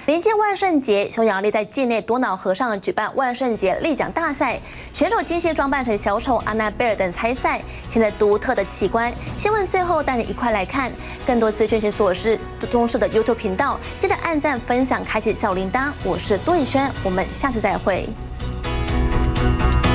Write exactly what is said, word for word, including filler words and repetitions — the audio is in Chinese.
临近万圣节，匈牙利在境内多瑙河上举办万圣节立奖大赛，选手精心装扮成小丑、安娜贝尔等参赛，现在独特的奇观。新闻最后带你一块来看，更多资讯请锁是中视的 YouTube 频道，记得按赞、分享、开启小铃铛。我是杜以轩，我们下次再会。